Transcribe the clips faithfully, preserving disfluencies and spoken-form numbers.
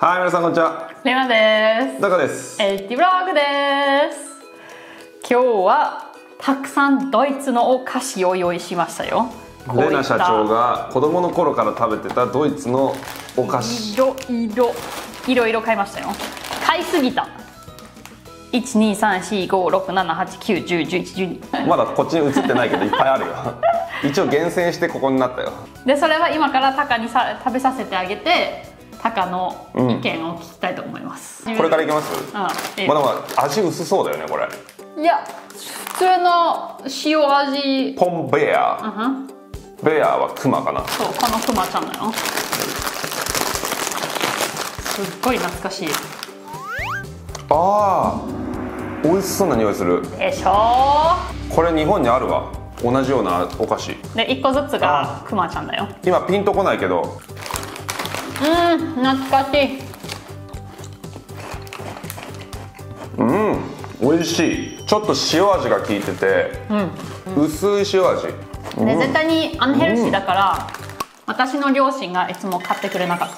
はい、皆さんこんにちは。 レナです。 ダカです。 エイティブログです。今日はたくさんドイツのお菓子を用意しましたよ。 レナ社長が子供の頃から食べてたドイツのお菓子。 いろいろいろいろ買いましたよ。買いすぎた。いち、に、さん、よん、ご、ろく、なな、はち、きゅう、じゅう、じゅういち、じゅうに。 まだこっちに映ってないけどいっぱいあるよ。一応厳選してここになったよ。 でそれは今からタカにさ食べさせてあげて、タカの意見を聞きたいと思います。 これからいきます？ うん、ええ、 まだまだ味薄そうだよねこれ。 いや普通の塩味。 ポンベア、 うん、 ベアはクマかな。 そう、このクマちゃんだよ。すっごい懐かしい。 あー、美味しそうな匂いするでしょ。 これ日本にあるわ、同じようなお菓子でいっこずつがクマちゃんだよ。 今ピンとこないけど、 うん、懐かしい。 うん、美味しい。ちょっと塩味が効いてて、うん、薄い塩味で、うん、絶対にアンヘルシーだから、うん、私の両親がいつも買ってくれなかった。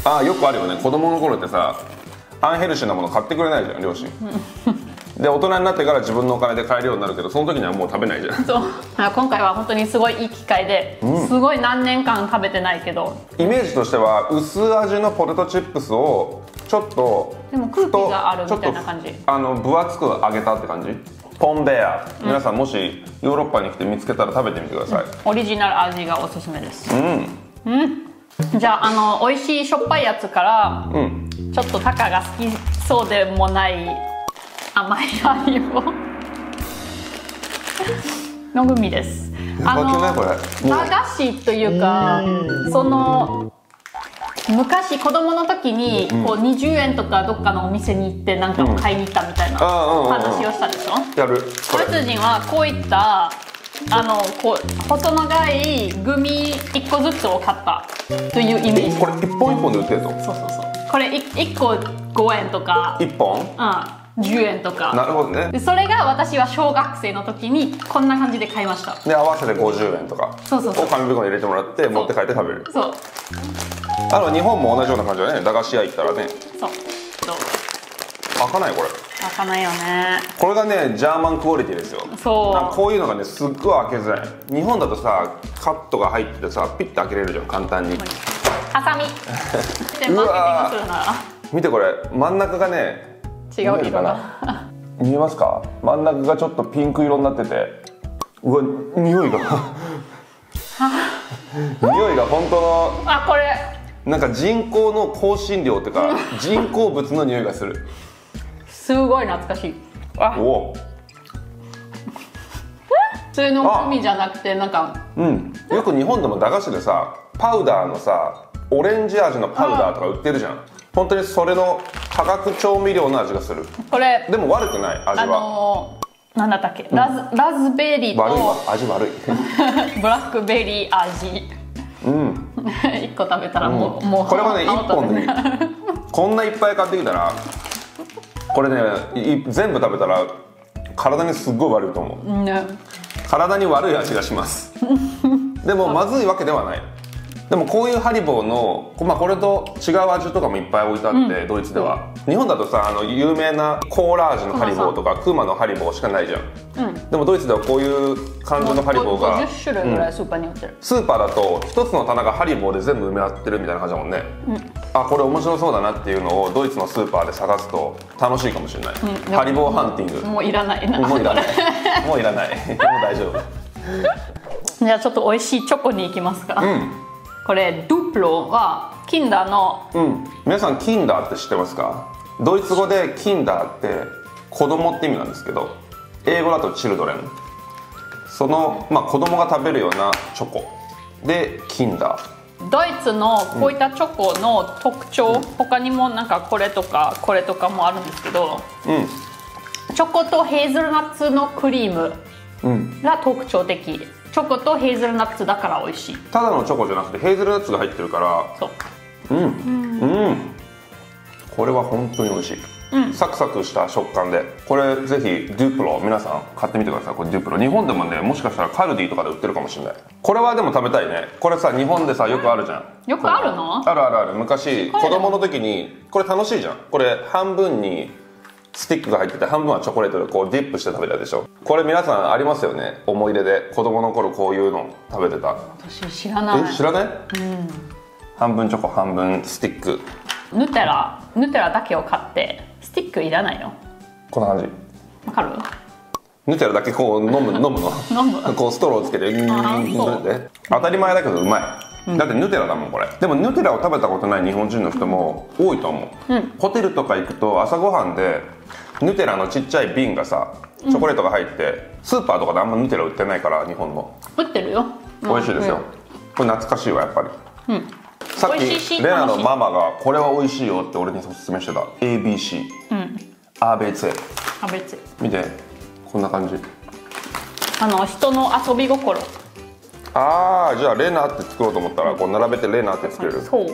ああ、よくあるよね。子供の頃ってさ、アンヘルシーなもの買ってくれないじゃん両親。で大人になってから自分のお金で買えるようになるけど、その時にはもう食べないじゃん。 そう、今回は本当にすごいいい機会で、うん、すごい何年間食べてないけど、 イメージとしては薄味のポテトチップスをちょっとでも空気があるみたいな感じ、 あの分厚く揚げたって感じ。ポンベア、うん、皆さんもしヨーロッパに来て見つけたら食べてみてください、 うん、オリジナル味がおすすめです。 うん、 うん、じゃあ、あの美味しいしょっぱいやつから、うん、ちょっとタカが好きそうでもない甘い味をのグミです。あの駄菓子というか、その昔子供の時にこうにじゅうえんとかどっかのお店に行って何かを買いに行ったみたいな話をしたでしょ。 やる。 ドイツ人はこういったあのこう細長いグミいっこずつを買ったというイメージ。 これ一本一本で売ってるの？ そうそうそう。これいっこごえんとか。 いっぽん？ うん。じゅうえんとか。 なるほどね。 でそれが私は小学生の時にこんな感じで買いました。 で合わせてごじゅうえんとか。 そうそうそう。 を紙袋に入れてもらって持って帰って食べる。 そう。 あの日本も同じような感じだね。駄菓子屋行ったらね。 そう。そう。 開かないこれ。 開かないよね。 これがねジャーマンクオリティですよ。 そう。 こういうのがねすっごい開けづらい。日本だとさカットが入っててさピッて開けれるじゃん簡単に。 ハサミ。でマーケティングするなら。 見てこれ真ん中がね。 違う色が。 見えますか？真ん中がちょっとピンク色になってて、うわ、匂いが匂いが本当の、 あ、これなんか人工の香辛料っていうか人工物の匂いがする。 すごい懐かしい。あ、 お、 普通のグミじゃなくてなんか、 うん、よく日本でも駄菓子でさパウダーのさオレンジ味のパウダーとか売ってるじゃん。本当にそれの化学調味料の味がする。 これでも悪くない味は。あのー、なんだったっけ、ラズ、うん、ラズベリーと悪いわ、味悪いブラックベリー味。うんいっこ食べたらもう、うん、もうこれはねいっぽんでいいこんないっぱい買ってきたらこれね全部食べたら体にすっごい悪いと思う、うん、体に悪い味がしますでもまずいわけではない。でもこういうハリボーの、まあ、これと違う味とかもいっぱい置いてあって、うん、ドイツでは、うん、日本だとさあの有名なコーラ味のハリボーとかクーマのハリボーしかないじゃん、うん、でもドイツではこういう感じのハリボーがごじゅっしゅるいぐらいスーパーに売ってる、 うん、スーパーだと一つの棚がハリボーで全部埋め合ってるみたいな感じだもんね、うん、あ、これ面白そうだなっていうのをドイツのスーパーで探すと楽しいかもしれない、うん、ハリボーハンティング。 もういらないな。 もういらないもういらないもう大丈夫じゃあちょっと美味しいチョコに行きますか、うん、これドゥプロはキンダーの、 うん、皆さんキンダーって知ってますか？ドイツ語でキンダーって子供って意味なんですけど、英語だとチルドレン、その、まあ、子供が食べるようなチョコでキンダー。 ドイツのこういったチョコの特徴、うん、他にもなんかこれとかこれとかもあるんですけど、うん、チョコとヘーゼルナッツのクリームが特徴的、チョコとヘーゼルナッツだから美味しい。 ただのチョコじゃなくてヘーゼルナッツが入ってるから、そう、うん、うん、うん、ここれは本当に美味しい、うん、サクサクした食感で、これぜひデュプロ皆さん買ってみてください。これデュプロ日本でもね、もしかしたらカルディとかで売ってるかもしれない。これはでも食べたいね。これさ、日本でさよくあるじゃん。 よくあるの？ あるあるある。昔子供の時にこれ楽しいじゃん。これ半分にスティックが入ってて半分はチョコレートでこうディップして食べたでしょ。これ皆さんありますよね、思い出で。子供の頃こういうの食べてた。 私知らない。 え、知らない？ うん、 半分チョコ半分スティック。 ヌテラヌテラだけを買ってスティックいらないの？ こんな感じ。 わかる？ ヌテラだけこう飲む飲むの飲むこうストローつけてうんって当たり前だけどうまい、うん、だってヌテラだもんこれ。でもヌテラを食べたことない日本人の人も多いと思う、うん、ホテルとか行くと朝ごはんでヌテラのちっちゃい瓶がさチョコレートが入って、うん、スーパーとかであんまヌテラ売ってないから日本の。 売ってるよ。 美味しいですよ、うん、これ懐かしいわやっぱり、うん、さっきレナのママがこれは美味しいよって俺におすすめしてた エービーシー、うん、アーベツェアーベツェ見てこんな感じ。 あの人の遊び心。 ああ、じゃあレナって作ろうと思ったらこう並べてレナって作れる。 そう、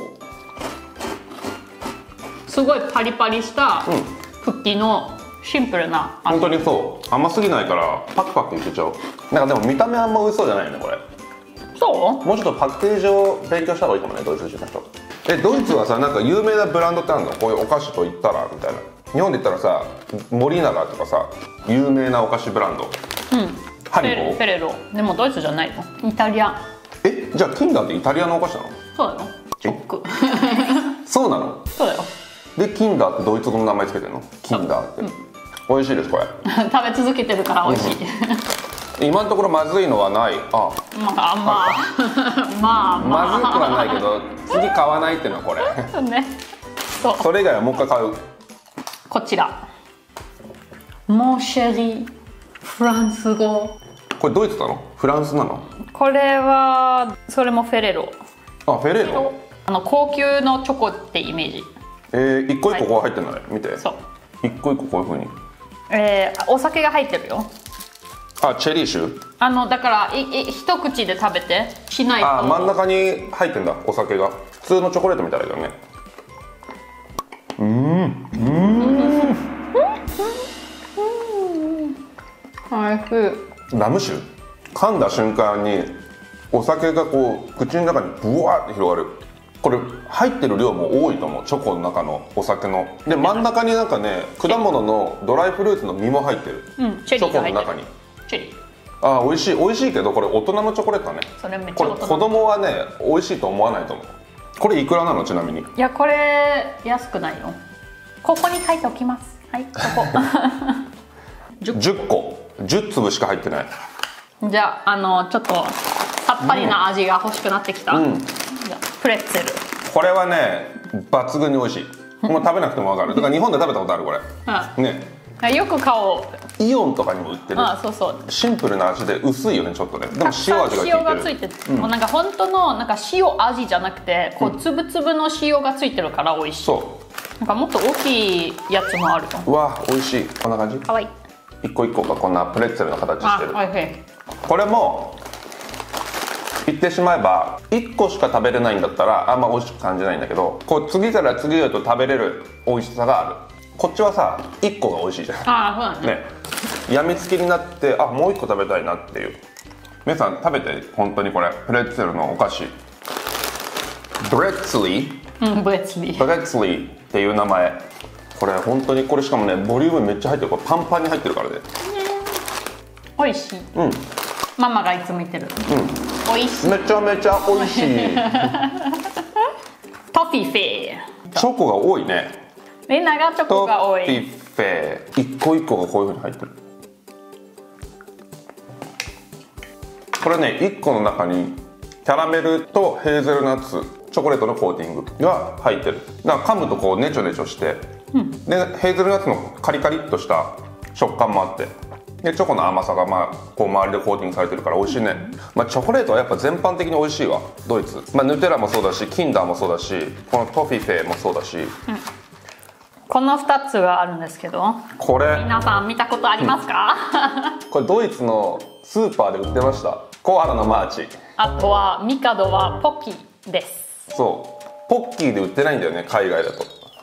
すごいパリパリしたクッキーのシンプルな味。本当にそう甘すぎないからパクパクいけちゃう。なんかでも見た目あんま美味しそうじゃないねこれ。 そう？ もうちょっとパッケージを勉強した方がいいかもね、ドイツ人の人。え、ドイツはさなんか有名なブランドってあるの？こういうお菓子と言ったらみたいな。日本で言ったらさ森永とかさ有名なお菓子ブランド、うん、ハリボー、 フェレロ。でもドイツじゃないの、イタリア。 え、じゃあキンダーってイタリアのお菓子なの？ そうだよ、チョックそうなの？ そうだよ。 でキンダーってドイツ語の名前つけてるの？キンダーって、うん、美味しいですこれ食べ続けてるから美味しい、 うん、今のところまずいのはない。あ、 まあまあまあまずくはないけど次買わないっていうのはこれね。そう、 それ以外はもう一回買う。 こちらモンシェリー、フランス語。 これドイツなの？フランスなの？ これはそれもフェレロ。 あ、フェレロ。 あの高級のチョコってイメージ。 えー、一個一個こう入ってるのね、見て。 そう、 一個一個こういうふうに、 えー、お酒が入ってるよ。 あ、チェリー酒。 あのだからいい一口で食べてしないと。 あ、真ん中に入ってんだお酒が。普通のチョコレートみたいだよね。うん、うん、 おいしい。 ラム酒噛んだ瞬間にお酒がこう口の中にブワーって広がる。これ入ってる量も多いと思う、チョコの中のお酒の。で真ん中になんかね果物のドライフルーツの実も入ってる、うん、チェリーが入ってる。チョコの中にチェリー。 あー、美味しい美味しいけどこれ大人のチョコレートだね。 それめっちゃ大人。 これ子供はね美味しいと思わないと思う。これいくらなのちなみに？ いやこれ安くないよ。ここに書いておきます。はい、ここじゅっこじゅう粒しか入ってない。 じゃあ、あのちょっとさっぱりな味が欲しくなってきた、うん、じゃあプレッツェル。 これはね抜群に美味しい。もう食べなくても分かる。だから日本で食べたことあるこれ、うん、ね。 よく買おう。 イオンとかにも売ってる。 ああ、そうそう。 シンプルな味で薄いよねちょっとね。でも塩味が効いてる。 塩がついてて、うん、もうなんか本当のなんか塩味じゃなくてこうつぶつぶの塩がついてるから美味しい。そう。なんかもっと大きいやつもあると。 うわ、美味しい。こんな感じ。 かわいい。 一個一個がこんなプレッツェルの形してる。 あ、はい。 これも言ってしまえばいっこしか食べれないんだったらあんま美味しく感じないんだけど、こう次から次へと食べれる美味しさがある。こっちはさいっこが美味しいじゃん。 ああ、そうだね。 ね、やみつきになってあもういっこ食べたいなっていう。皆さん食べて本当にこれプレッツェルのお菓子ブレッツリー、 うん、ブレッツリーブレッツリーっていう名前。これ本当にこれしかもねボリュームめっちゃ入ってる。これパンパンに入ってるからね。 美味しい。うん。ママがいつも言ってる。うん。美味しい。 めちゃめちゃ美味しい。 トフィフェ。 チョコが多いね。 みんながチョコが多い。 トフィフェ。一個一個がこういう風に入ってる。これねいっこの中にキャラメルとヘーゼルナッツチョコレートのコーティングが入ってる。だから噛むとこうネチョネチョして、うん、でヘーゼルナッツのカリカリっとした食感もあって、でチョコの甘さがまあこう周りでコーティングされてるから美味しいね。まあ、チョコレートはやっぱ全般的に美味しいわドイツ。まあ、ヌテラもそうだしキンダーもそうだしこのトフィフェもそうだし、うん、 このふたつがあるんですけど、 これ皆さん見たことありますか？ うん、これドイツのスーパーで売ってました。コアラのマーチ。 あとはミカドはポッキーです。 そうポッキーで売ってないんだよね海外だと。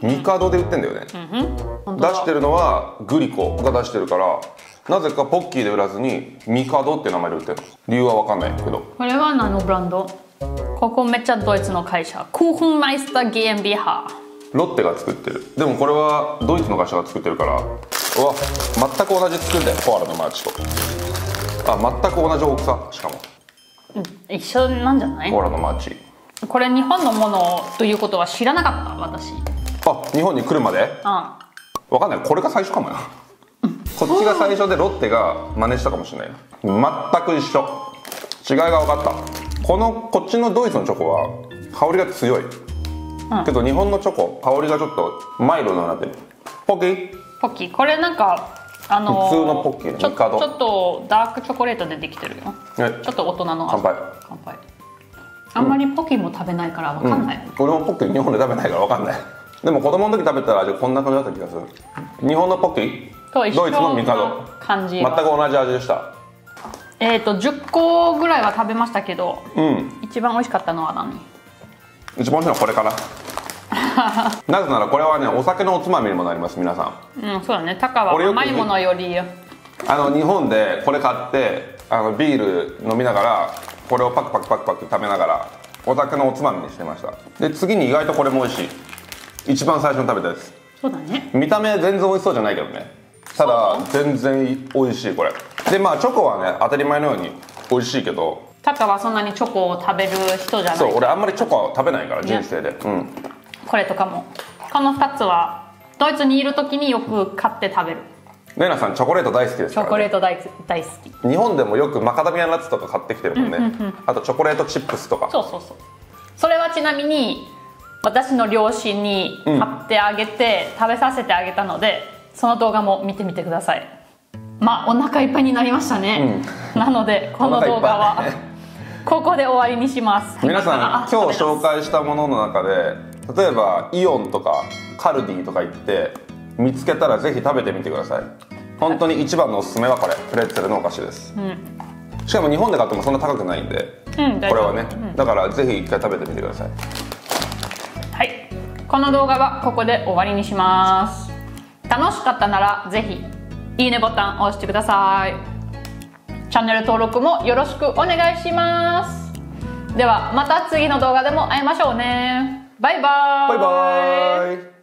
ミカドで売ってんだよね、 うん、 出してるのはグリコが出してるから、なぜかポッキーで売らずにミカドって名前で売ってるの。理由は分かんないけど。 これは何のブランド？ここめっちゃドイツの会社、クーフンマイスター GmbH。 ロッテが作ってる。でもこれはドイツの会社が作ってるから、うわ全く同じ作りだよ、コアラのマーチと。あ、全く同じ大きさ。しかも、 うん、一緒なんじゃない？ コアラのマーチ。 これ日本のものということは知らなかった私。 あ、日本に来るまで？ ああ、 分かんない、これが最初かもよこっちが最初でロッテが真似したかもしれない。全く一緒。違いが分かった。このこっちのドイツのチョコは香りが強い、うん、けど日本のチョコ香りがちょっとマイルドになってる。ポッキーポッキー、これなんかあのー、 普通のポッキー、 ちょミカド。 ちょっとダークチョコレートでできてるよ、ね、ちょっと大人の味。乾杯。 乾杯。あんまりポッキーも食べないから分かんない、 うん、俺もポッキー日本で食べないから分かんないでも子供の時食べたら味こんな感じだった気がする。日本のポッキーとドイツのミカド、 感じ全く同じ味でした。 えっとじゅっこぐらいは食べましたけど、 うん、 一番美味しかったのは何？ 一番美味しいのはこれかななぜならこれはね、お酒のおつまみにもなります、皆さん。うん、そうだね。タカは甘いものよりあの日本でこれ買ってあのビール飲みながらこれをパクパクパクパク食べながらお酒のおつまみにしてました。で次に意外とこれも美味しい。一番最初に食べたやつ。 そうだね。 見た目全然美味しそうじゃないけどね。ただ全然美味しいこれで。まあチョコはね当たり前のように美味しいけど、 タカはそんなにチョコを食べる人じゃない。 そう、俺あんまりチョコは食べないから、ね、人生で、うん、 これとかもこのふたつはドイツにいる時によく買って食べる。 レナさんチョコレート大好きですからね。 チョコレート大大好き。 日本でもよくマカダミアナッツとか買ってきてるもんね、うんうんうん、あとチョコレートチップスとか。 そうそうそう。それはちなみに私の両親に買ってあげて、うん、食べさせてあげたので、その動画も見てみてください。まあお腹いっぱいになりましたね、うん、なのでこの動画はここで終わりにします。 皆さん今日紹介したものの中で、例えばイオンとかカルディとか行って見つけたらぜひ食べてみてください。本当に一番のおすすめはこれ、プレッツェルのお菓子です、うん、しかも日本で買ってもそんな高くないんで、うん、これはね、うん、だからぜひ一回食べてみてください。 はい、この動画はここで終わりにします。楽しかったならぜひいいねボタンを押してください。チャンネル登録もよろしくお願いします。ではまた次の動画でも会いましょうね。バイバーイ。 バイバーイ。